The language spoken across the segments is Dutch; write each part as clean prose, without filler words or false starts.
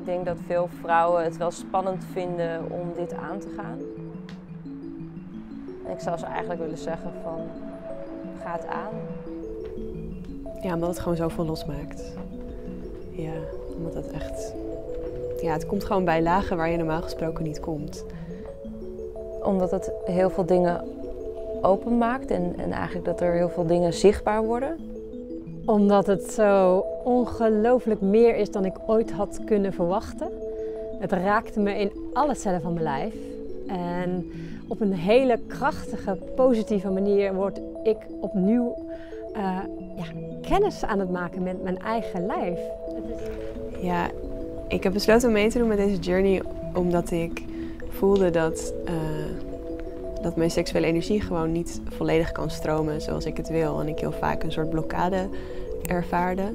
Ik denk dat veel vrouwen het wel spannend vinden om dit aan te gaan. En ik zou ze eigenlijk willen zeggen van, ga het aan. Ja, omdat het gewoon zoveel losmaakt. Ja, omdat het echt... Ja, het komt gewoon bij lagen waar je normaal gesproken niet komt. Omdat het heel veel dingen openmaakt en eigenlijk dat er heel veel dingen zichtbaar worden. Omdat het zo ongelooflijk meer is dan ik ooit had kunnen verwachten. Het raakte me in alle cellen van mijn lijf. En op een hele krachtige, positieve manier word ik opnieuw kennis aan het maken met mijn eigen lijf. Ja, ik heb besloten om mee te doen met deze journey omdat ik voelde dat mijn seksuele energie gewoon niet volledig kan stromen zoals ik het wil. En ik heel vaak een soort blokkade ervaarde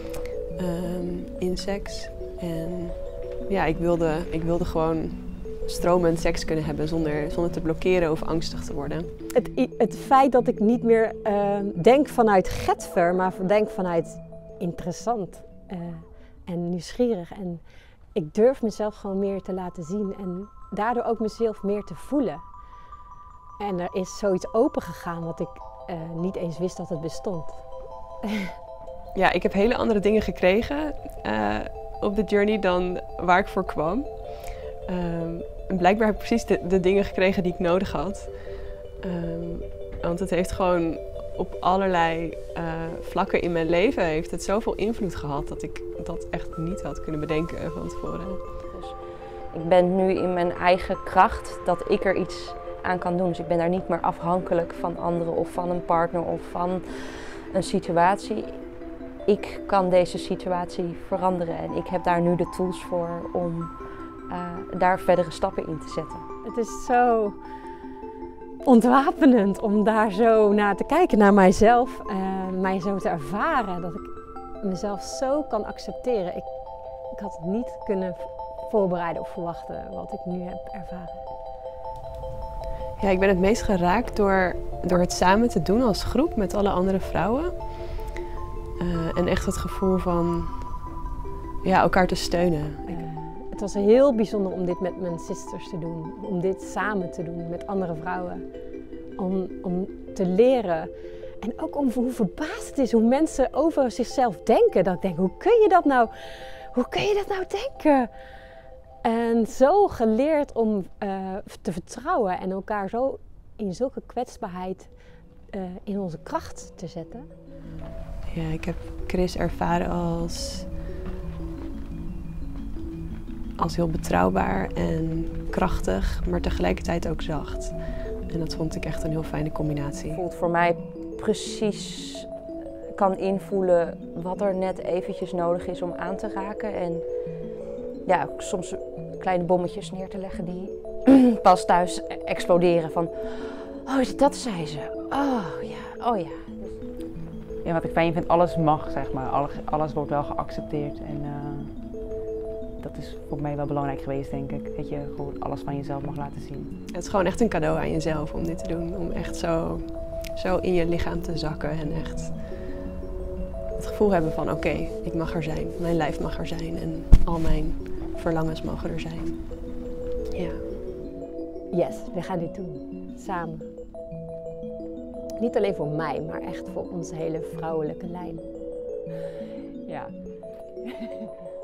in seks. En ja, ik wilde gewoon stromend seks kunnen hebben zonder te blokkeren of angstig te worden. Het feit dat ik niet meer denk vanuit getver, maar denk vanuit interessant en nieuwsgierig. En ik durf mezelf gewoon meer te laten zien en daardoor ook mezelf meer te voelen. En er is zoiets open gegaan wat ik niet eens wist dat het bestond. Ja, ik heb hele andere dingen gekregen op de journey dan waar ik voor kwam. En blijkbaar heb ik precies de dingen gekregen die ik nodig had. Want het heeft gewoon op allerlei vlakken in mijn leven heeft het zoveel invloed gehad dat ik dat echt niet had kunnen bedenken van tevoren. Dus ik ben nu in mijn eigen kracht dat ik er iets aan kan doen. Dus ik ben daar niet meer afhankelijk van anderen of van een partner of van een situatie. Ik kan deze situatie veranderen en ik heb daar nu de tools voor om daar verdere stappen in te zetten. Het is zo ontwapenend om daar zo naar te kijken, naar mijzelf, mij zo te ervaren, dat ik mezelf zo kan accepteren. Ik had het niet kunnen voorbereiden of verwachten wat ik nu heb ervaren. Ja, ik ben het meest geraakt door het samen te doen als groep met alle andere vrouwen. En echt het gevoel van elkaar te steunen. Het was heel bijzonder om dit met mijn sisters te doen. Om dit samen te doen met andere vrouwen. Om te leren. En ook om hoe verbaasd het is hoe mensen over zichzelf denken. Dat ik denk, hoe kun je dat nou denken? En zo geleerd om te vertrouwen en elkaar zo in zulke kwetsbaarheid in onze kracht te zetten. Ja, ik heb Chris ervaren als heel betrouwbaar en krachtig, maar tegelijkertijd ook zacht. En dat vond ik echt een heel fijne combinatie. Het voelt voor mij precies, kan invoelen wat er net eventjes nodig is om aan te raken. En ja, soms kleine bommetjes neer te leggen die pas thuis exploderen van, oh, dat zei ze. Oh ja. Ja, wat ik fijn vind, alles mag, zeg maar. Alles wordt wel geaccepteerd. En dat is voor mij wel belangrijk geweest, denk ik. Dat je gewoon alles van jezelf mag laten zien. Het is gewoon echt een cadeau aan jezelf om dit te doen. Om echt zo in je lichaam te zakken en echt het gevoel hebben van oké, ik mag er zijn. Mijn lijf mag er zijn en al mijn verlangens mogen er zijn. Ja. Yes, we gaan dit doen. Samen. Niet alleen voor mij, maar echt voor onze hele vrouwelijke lijn. Ja.